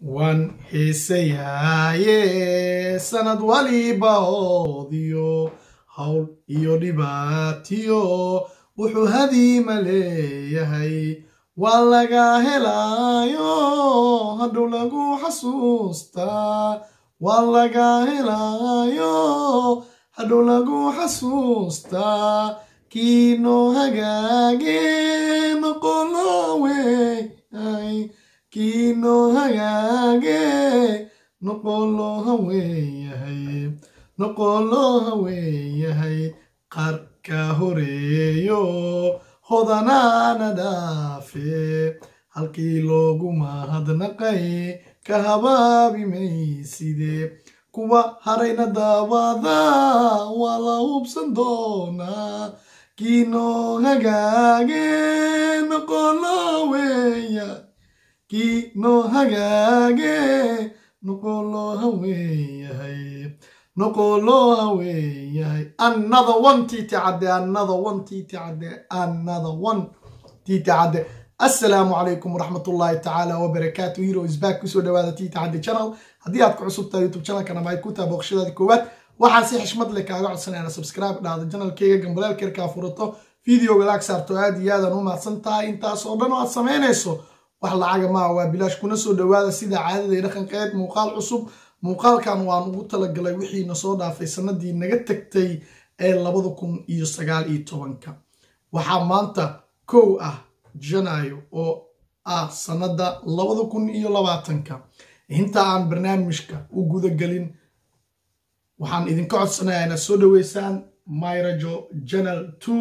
waan heesayaye sanad waliba oodiyo hawl iyo dhibaatiyo wuxuu hadiima leeyahay waa laga helayo hadhow lagu xasuustaa waa laga helayo hadhow lagu xasuustaa kiino hagaage noqolowey kiino hagaage noqoloha weeyahay qarka horeeyo hodanaana dhaafe halkii loogu mahadnaqay ka habaabi mayside kuwa harayna daawada waa la hubsan doonaa kiino hagaage noqolo weeya kiino hagaage noqoloha weeyahay another one titi cadde assalaamu calaykum waraxmatullaahi tacaala wabarakaatu hero is back kusoo dhawaada titi cadde channel haddii aad ku cusub tahay youtube channelkana maay ku tahay booqashadaada koowaad waxaan si xishmad leh kaaga codsanayna subscribe dhahdo channelkeyga gambaleel kerkaa furato videoga laag saarto aad iyo aadaan u mahadsan tahay intaas oo dhan oo aad samaynayso wax lacaga maa waa bilaash kuna soo dhawaada sida caadada dhaqanqeed muuqaal cusub muuqaalkan waan ugu talagalay wixii na soo dhaafay sanadii naga tagtay ee 2019 waxaa maanta kow ah janaayo oo ah sanada 2020 inta aan barnaamijka u guda galin waxaan idinka codsanayaa inaad soo dhaweysaan Mayrajo Channel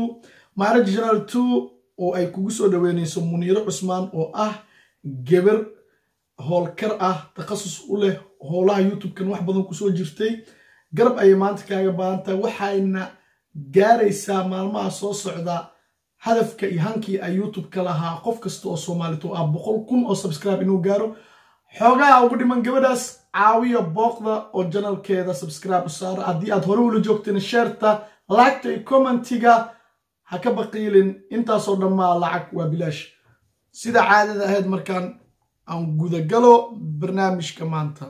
2 oo ay kugu soo dhaweynayso Muniiro Cusmaan oo ah gabar howlkar ah takhasus u leh howlaha YouTube-kan wax badan ku soo jirtay garab ay maanta kaaga baahantahay waxayna gaaraysaa maalmaha soo socda hadafka iyo hankii ay YouTube-ka lahaa qof kasta oo Soomaaliyeed oo 100,000 oo subscribe inuu gaaro xoogaa ugu dhiman gabadhaas caawiya booqda oo channelkeeda subscribe u saara haddii aad hore ula joogteen shareta like iyo commentiga ha ka baqiilin intaasoo dhammaa lacag waa bilaash sida caadada ahayd markaan aan gudagalo barnaamijka maanta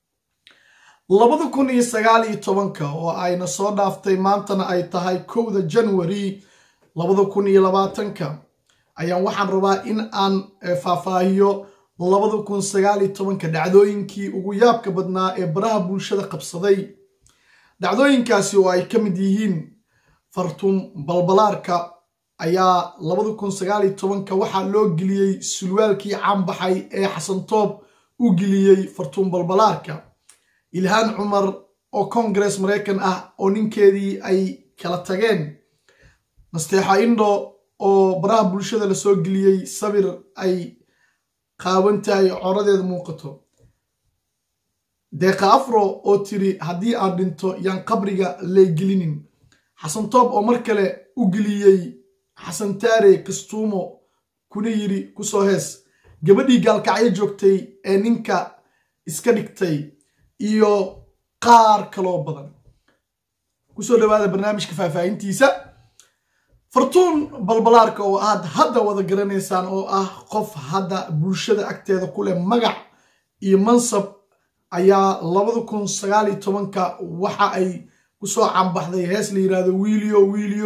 2019 oo ayna soo dhaaftay maantana ay tahay 1 January 2020 ayaan waxaan rabaa in aan faahfaahiyo 2019 dhacdooyinkii ugu yaabka badnaa ee baraha bulshada qabsaday dhacdooyinkaasi oo ay ka mid yihiin Fartuun Balbalaarka ayaa 2019 waxaa loo geliyey sulwaalkii caanbaxay ee Xasan Toob u geliyey Fartuun Balbalaarka Ilhaan Cumar oo Congress Mareykan ah oo ninkeedii ay kala tageen Nasteexa Indo oo baraha bulshada la soo geliyey sabir ay qaawantahay coradeeda muuqato Deeqa Afro oo tiri haddii aan dhinto yaan qabriga lay gelinin Xasan Toob oo mar kale u geliyey Xasan Taare Kastuumo kuna yiri ku soo hees gabadhii gaalkacyo joogtay ee ninka iska dhigtay iyo qaar kaloo badan ku soo dhawaada barnaamijka faahfaahintiisa Fartuun Balbalaarka oo aad hadda wada garanaysaan oo ah qof hadda bulshada agteeda ku leh magac iyo mansab ayaa 2019 waxa ay ku soo cambaxday hees la yiraahdo wiiliyo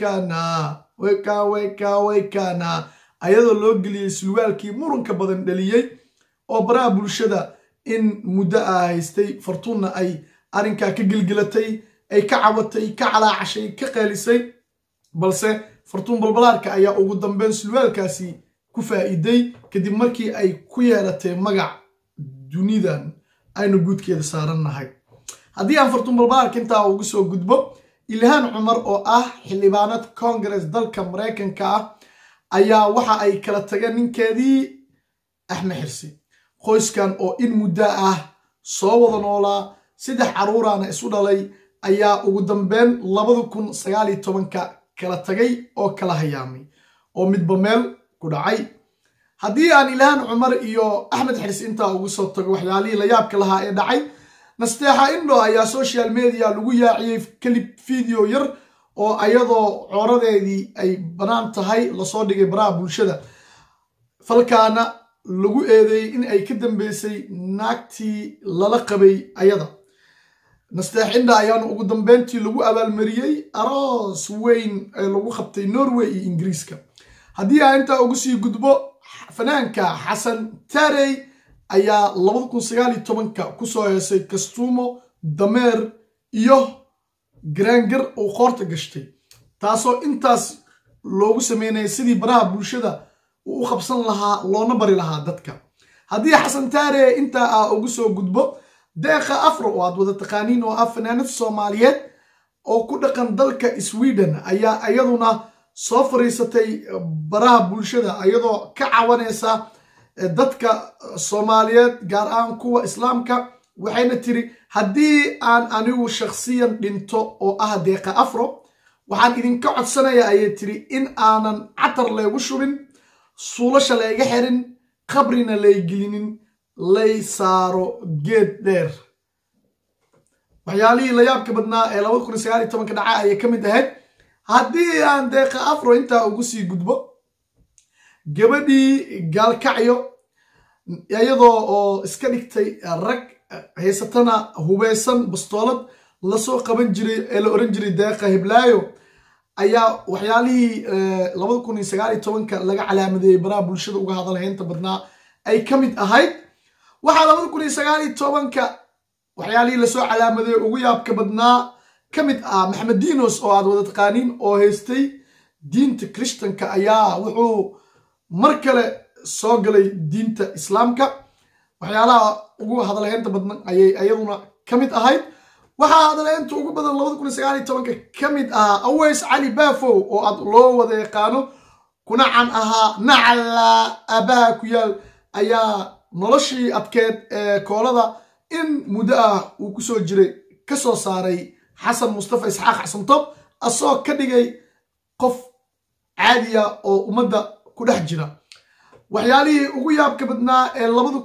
waykana ayadoo loo geliyey sulwaalkii muranka badan dhaliyey oo baraha bulshada in muddo ah haystay Fartuunna ay arrinkaa ka gilgilatay ay ka cabatay ka calaacashay ka qeelisay balse Fartuun Balbalaarka ayaa ugu dambeyn sulwaalkaasi ku faa'iiday kadib markii ay ku yeelatay magac dunidan aynu guudkeeda saarannahay haddii aan Fartuun Balbalaarka intaa ugu soo gudbo Ilhaan Cumar oo ah xildhibaanad Congress dalka Mareykanka ah ayaa waxa ay kala tageen ninkeedii Axmed Xirsi qoyskan oo in muddo ah soo wada noolaa 3 caruurana isu dhalay ayaa ugu dambeyn 2019 kala tagay oo kala hayaamay oo midba meel ku dhacay haddii aan Ilhaan Cumar iyo Axmed Xirsi intaa ugu soo tago waxyaalihii la yaabka lahaa ee dhacay Nasteexa Indo ayaa social media lagu yaaciyay clip video yar oo ayadoo coradeedii ay banaan tahay la soo dhigay baraha bulshada falkaana lagu eedeeyey in ay ka dambeysay naagtii lala qabay ayada. Nasteex Indha ayaana ugu dambeyntii lagu abaalmariyey aroos weyn ee lagu qabtay Norway iyo Ingiriiska. haddii aan intaa ugu sii gudbo, fanaanka Xasan Taarey ayaa 2019 kusoo heesay kastuumo dameer iyo garaangar uu qoorta gashtay, taasoo intaas loogu sameynayay sidii baraha bulshada uu u qabsan lahaa loona bari lahaa dadka. haddii Xasan Taarey intaa ugu soo gudbo, Deeqa Afro oo aad wada taqaaniin oo ah fanaanad Soomaaliyeed oo ku dhaqan dalka Sweden ayaa iyaduna soo fariisatay baraha bulshada iyadoo ka cawanaysa dadka Soomaaliyeed gaar ahaan kuwa Islaamka. waxayna tiri haddii aan anigu shakhsiyan dhinto oo ah Deeqa Afro, waxaan idinka codsanayaa ayay tiri in aanan catar leegu shubin, suulasha layga xirin, qabrina lay gelinin, lay saaro geed dheer. waxyaalihii la yaabka badnaa ee 2019 dhaca ayay ka mid ahayd. haddii aan Deeqa Afro intaa ugu sii gudbo, gabadhii gaalkacyo iyadoo oo iska dhigtay rag haysatana hubeysan bastoolad lasoo qaban jiray ee la oran jiray Deeqa Hiblaayo ayaa waxyaalihii 2019 laga calaamadeeyay baraha bulshada uga hadalhaynta badnaa ay ka mid ahayd. waxaa 2019 waxyaalihii lasoo calaamadeeyay ugu yaabka badnaa ka mid Maxamed Dinos oo aad wada taqaaniin oo haystay diinta Krishtanka ayaa wuxuu mar kale soo galay diinta Islaamka. waxyaalaha ugu hadalhaynta badan ayay ayaduna ka mid ahayd. waxaa hadalhaynta ugu badan 2019 ka mid Aweys Cali Baafow oo aad loo wada yaqaano kuna can ahaa nacala abaha ku yaal ayaa noloshii adkeed ee koolada in muddo uu ku soo jiray ka soo saaray Xasan Mustafa Isxaaq Xasan Top, asoo ka dhigay qof caadiya oo ummadda ku dhex jira. waxyaalihii ugu yaabka badnaa ee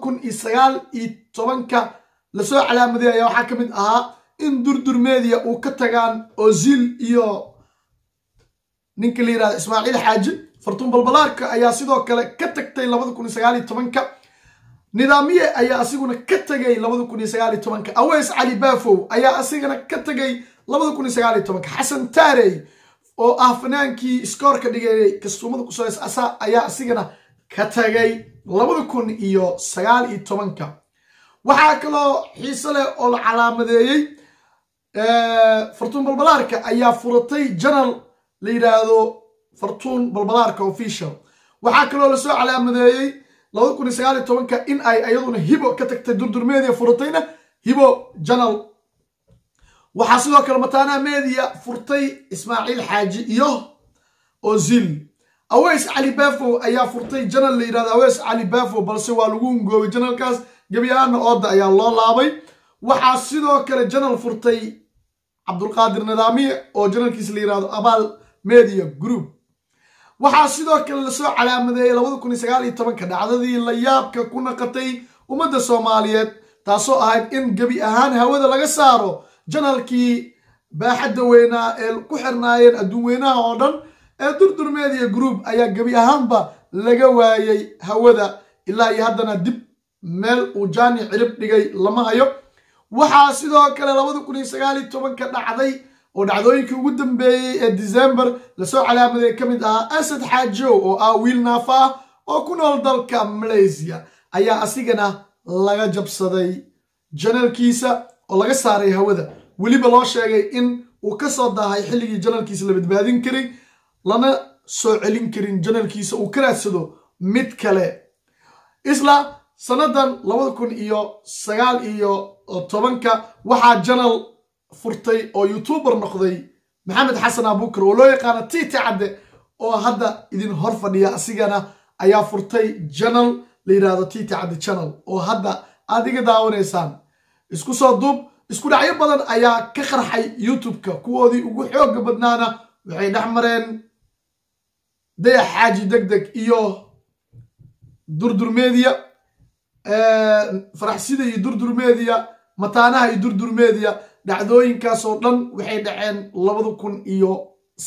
2019 lasoo calaamadeeyay waxaa ka mid ahaa in Durdur Media uu ka tagaan Ozil iyo ninka la yiraahdo Ismaaciil Xaaji. Fartuun Balbalaarka ayaa sidoo kale ka tagtay 2019. nidaamiye ayaa asiguna ka tagay 2019. Aweys Cali Baafow ayaa asigana ka tagay 2019. Xasan Taarey oo ah fanaankii iskoorka dhigay kastuumada kusoo heesa ayaa asigana ka tagay 2019. waxaa kaloo xiiso leh oo la calaamadeeyey Fartuun Balbalaarka ayaa furatay channel la yiraahdo Fartuun Balbalaarka Official. waxaa kaloo la soo calaamadeeyey 2019 in ay ayaduna Hibo ka tagtay Durdur Media furatayna Hibo channel. waxaa sidoo kale Mataana Media furtay Ismaaciil Xaaji iyo Ozil. Aweys Cali Baafow ayaa furtay channel la yiraahdo Aweys Cali Baafow, balse waa lagu ngoobay channelkaas gabiyaana ooda ayaa loo laabay. waxaa sidoo kale channel furtay Cabdulqaadir Nidaamiye oo channelkiisa la yiraahdo Abaal Media Group. waxaa sidoo kale la soo calaamadeeyay 2019 dhacdadii la yaabka ku naqatay ummadda Soomaaliyeed, taasoo ahayd in gabi ahaan hawada laga saaro channelkii baaxadda weynaa ee ku xirnaayeen adduun weynaha oo dhan ee Durdur Media Group ayaa gabi ahaanba laga waayay hawada. ilaa iyo haddana dib meel uu jaani cirib dhigay lama hayo. waxaa sidoo kale 2019 dhacday oo dhacdooyinkii ugu dambeeyay ee December lasoo calaamadeeyay ka mid Asad Xaajo oo wiil naafa oo ku nool dalka Malaysia ayaa asigana laga jabsaday channelkiisa oo laga saaray hawada. weliba loo sheegay in uu ka soo daahay xilligii channelkiisa la badbaadin karay, lana soo celin karin channelkiisa uu ka raadsado mid kale. isla sanadan 2019 waxaa channel furtay oo YouTuber noqday Maxamed Xasan Abuukar oo loo yaqaan Titi Cadde oo hadda idin hor fadhiya. asigana ayaa furtay channel la yiraahdo Titi Cadde channel oo hadda aad iga daawanaysaan. isku soo duub isku dhacyo badan ayaa ka qarxay YouTube-ka. kuwoodii ugu xoog badnaana waxay dhaxmareen Dayax Xaaji Degdeg iyo Durdur Media, Faraxsida iyo Durdur Media, Mataanaha iyo Durdur Media. dhacdooyinkaas oo dhan waxay dhaceen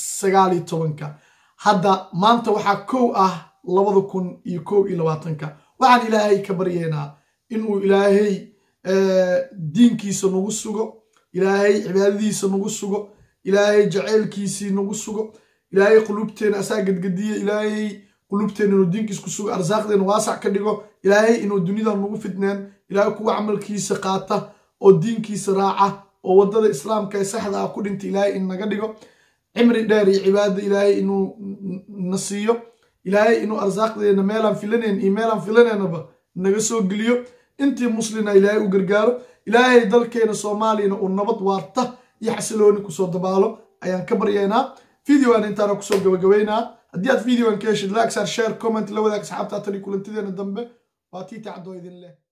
2019. hadda maanta waxaa kow 2021. waxaan ilaahay ka baryeynaa inuu ilaahay diinkiisa nagu sugo ilaahay cibaadadiisa nagu sugo ilaahay jaceylkiisii nagu sugo ilaahay qulubteena asaa gadgadiya ilaahay qulubteena inuu diinkiisa ku sugo arsaaqdeena waasac ka dhigo ilaahay inuu dunida nagu fitneen ilaahay kuwa camalkiisa qaata oo diinkiisa raaca oo wadada islaamka ee saxda ah ku dhinta ilaahay in naga dhigo cimri dheer iyo cibaado ilaahay inuu nasiyo ilaahay inuu arsaaqdeena meelaan filaneen iyo meelaan filaneenaba naga soo geliyo intii muslina ilaahay u gargaaro ilaahay dalkeena Soomaaliyana uu nabad waarta iyo xasilooni ku soo dabaalo ayaan ka baryeynaa videogan intaana ku soo gabagabeynaa haddii aad videogan ka heshid like share comment la wadaag asxaabta tani kulantideena dambe waa tii tacdo idin leh